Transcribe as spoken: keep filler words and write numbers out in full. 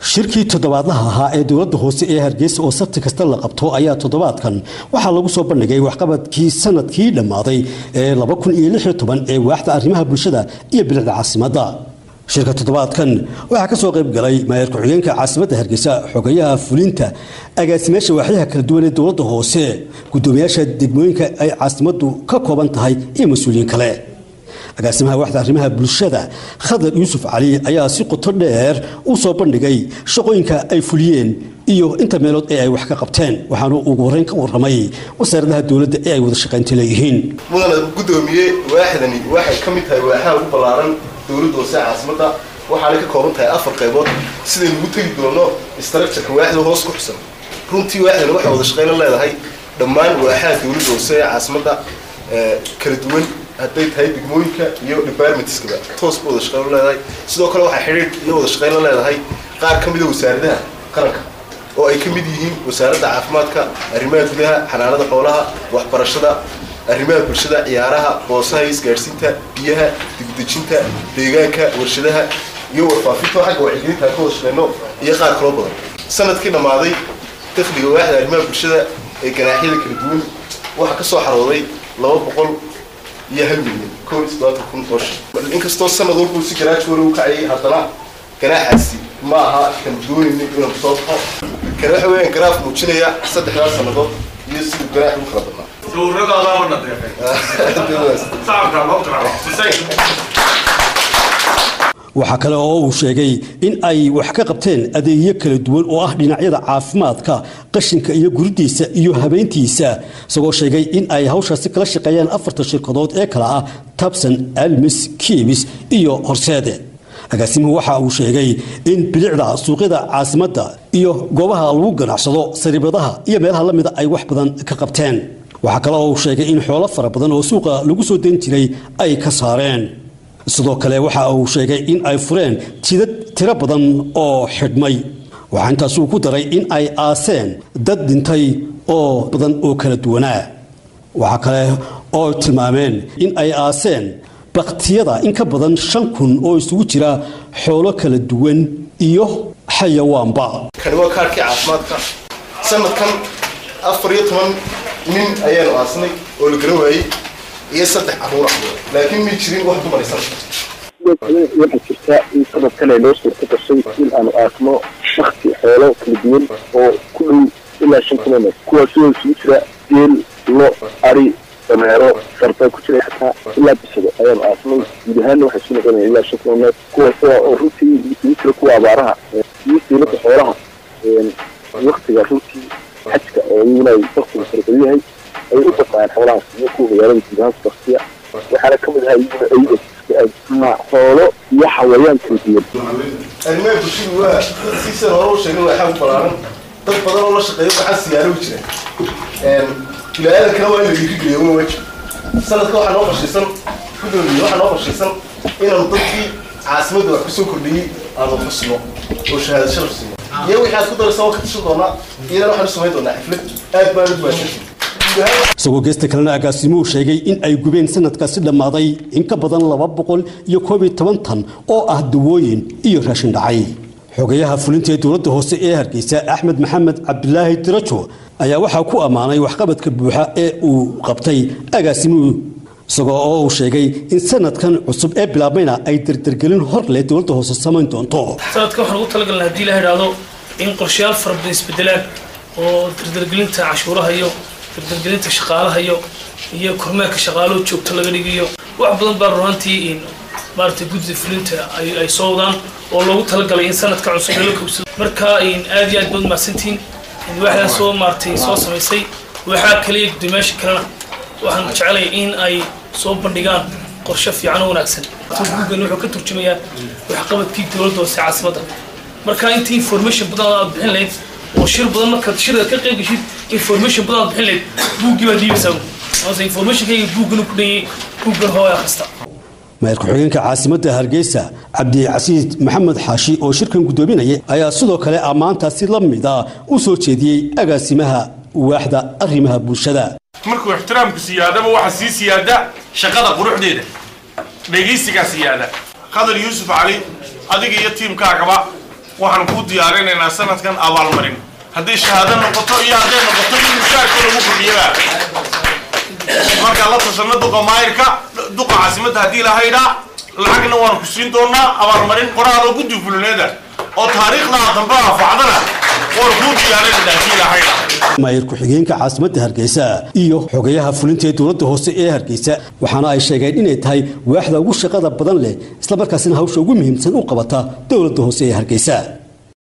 shirkii toddobaadlaha ahaa ee dowladda hoose ee Hargeysa oo sabti kasta la qabto ayaa toddobaadkan waxaa lagu soo bandhigay waxqabadkii sanadkii dhamaaday ee laba kun iyo lix iyo toban ee waaxda arrimaha bulshada iyo bilicda caasimadda. shirka toddobaadkan waxaa ka soo qayb galay maayir ku-xigeenka caasimadda Hargeysa, xogayaha fulinta, agaasimayaasha waaxyaha kala duwan ee dowladda hoose, gudoomiyaasha degmooyinka ay caasimaddu ka kooban tahay iyo mas'uuliyiin kale. agaasimaha waaxda arrimaha bulshada Khadar Yuusuf Cali ayaa si qoto dheer u soo bandhigay shaqooyinka ay fuliyeen iyo inta meelood ee ay wax ka qabteen, waxaana ugu horeyn ka warramay wasaaradaha dowladda ee ay wada shaqaynta leeyihiin. mudane gudoomiye waaxdani waxay ka mid tahay waaxaha ugu ballaaran dowladda hoose caasimadda, waxaana ka kooban tahay afar qaybood sida lagu tagi doono structure-ka waaxda hoos ku xusan. runtii waaxdani waxay wada shaqayn leedahay dhammaan waaxaha dowladda hoose ee caasimadda kala duwan, hadday tahay degmooyinka iyo departmentskaba toos wada shaqayn leedahay. sidoo kale waxay xiriir iyo wada shaqayn leedahay qaar ka mid ah wasaaradaha qaranka oo ay ka mid yihiin wasaaradda caafimaadka, arrimaha gudaha, xanaanada xoolaha, waxbarashada, arrimaha bulshada, ciyaaraha, boosaha, isgaarsiinta, biyaha, dibdejinta, deegaanka, warshadaha iyo warfaafinta xagga wacyigelinta ka wada shaqeyno iyo qaar kale badan. sanadkii dhamaaday dakhliga waaxda arrimaha bulshada ee ganaaxyada kala duwan waxa ka soo xarooday laba boqol iyo hal milyan koob iyo soddon kun oo shilin. inkastoo sanad walba si garaash wari u kacayay, haddana ganaaxaasi ma aha kan doonayna inuu soo baxo. kan waxa weeyaan garaaf muujinaya saddexdaas sannadood iyo siduu ganaax u kala badnaa. waxaa kale oo uu sheegay in ay wax ka qabteen adeegyo kala duwan oo ah dhinacyada caafimaadka, qashinka iyo guridiisa iyo habeyntiisa, isagoo sheegay in ay hawshaasi kala shaqeeyaan afarta shirkadood ee kala ah Tabsan, Almis, Kiibis iyo Horseede. agaasimuhu waxa uu sheegay in bilicda suuqyada caasimadda iyo goobaha lagu ganacsado, sariibadaha iyo meelaha lamida ay wax badan ka qabteen. waxaa kale oo uu sheegay in xoolo fara badan oo suuqa lagu soo deyn jiray ay ka saareen. sidoo kale waxa uu sheegay in ay fureen jidad tiro badan oo xidhmay. waxaa intaas uu ku daray in ay aaseen dad dhintay oo badan oo kala duwanaa. waxaa kale oo tilmaameen in ay aaseen baktiyada in ka badan shan kun oo isugu jira xoolo kala duwan iyo xayawaanba. kani waa kaarkii caafimaadka. sanadkan afar iyo toban nin ayaanu aasnay oo la garan waayey iyo saddex caruur ah, laakiin ma jirin wax dumaraysan. waxaa jirta in sanadkan ay noo suurta gashay in aanu aasno shakhsi xoolo kala duwan oo ku dhow ilaa shan kun, kuwaasoo isugu jira geel, lo, ari, dameero, sarta ku jira xataa ilaa bisado ayaanu aasnay. guud ahaanna waxay isu noqonayaan ilaa shan kun kuwaas oo runtii isugu jira kuwa abaaraha iyo siilada xoolaha waktiga runtii xajka oo iyaguna ay waktiga farabadan yahay ay u baqaan xoolahaas iyo kuwa magaalada guud ahaan baktiya. waxaana ka mid ahaa iyaguna ayda xoolo iyo xawayaan kala duwan. arrimaha bulshadu waa siisa hore u sheegay waxaa u ballaaran dad badan oo la shaqeeyo waxaa siyaaro u jira ilaayadan kale waa in la dhiirigeliyo una weji. sanadka waxaa noo qashaysan gudoomiye waxaa noo qashaysan inaanu dadkii caasimadda wax kusoo kordhiyey aanu xusno oo shahaado sharaf siino. iyo wixii aad ku daraysa waa ka tashan doonaa, iyadana waxaan u samayn doonaa xaflad aad baan u baahsantahay. isagoo geesta kalena agaasimuhu sheegay in ay gubeen sanadkaasi dhammaaday in ka badan laba boqol iyo koob iyo toban tan oo ah dawooyin iyo raashin dhacay. xogayaha fulinta ee dowladda hoose ee Hargeysa, Axmed Maxamed Cabdilaahi Dirajo, ayaa waxaa ku ammaanay waxqabadka buuxa ee uu qabtay agaasimuhu, isagoo oo uu sheegay in sanadkan cusub ee bilaabmayna ay dardargelin hor leh dowladda hoose samayn doonto. sanadkan waxaan ugu talagalnaa haddii la yidhaahdo in qorshayaal fara badan isbedelaan oo dardargelinta cashuuraha iyo dardargelinta shaqaalaha iyo iyo kormeerka shaqaaluhu joogto laga dhigayo. wax badan baa runtii in maartay guddiga fulinta ay ay soo wadaan oo loogu talagalay in sanadka cusub la koobsado. marka in aad iyo aad baad maasantiin in waxaan soo maartay soo samaysay. waxaa kaliya guddiyaasha kalena waxaan jecelahay in ay soo bandhigaan qorshe fiican oo wanaagsan. guddigan wuxuu ka turjumayaa waxqabadkii dowladda hoose caasimadda. marka intii information badan aad bixin lahayd oo shir badan markaad shirka ka qayb gashid information badan aad bixin lahayd buuggii baad dhiibaysaa. ama informationkayga buuggan ku dhayay buuggan hooya kasta. maayir ku-xigeenka caasimadda Hargeysa Cabdicasiis Maxamed Xaashi oo shirkan gudoominaya ayaa sidoo kale ammaantaasi la mid ah u soo jeediyey agaasimaha waaxda arrimaha bulshada. markuu ixtiraamku siyaadaba waxa sii siyaada shaqada quruxdeeda, dhageysiga siyaada. Khadar Yuusuf Cali adiga iyo tiimkaagaba waxaan ku diyaarinaynaa sanadkan abaalmarin haddii shahaado noqoto iyo hadday noqoto in mushaarka lagu kordhiyaba marka la tashanno duqa maayirka duqa caasimadda haddii la haydhaa lacagna waan ku siin doonaa abaalmarin qoraal oo guddi fulineeda oo taariikhda dambe anfacdana waan ku diyaarinaynaa haddii la haydhaa maayir ku-xigeenka caasimadda Hargeysa iyo xogayaha fulinta ee dowladda hoose ee Hargeysa waxaana ay sheegeen inay tahay waaxda ugu shaqada badan leh isla markaasina hawsha ugu muhiimsan u qabata dowladda hoose ee Hargeysa.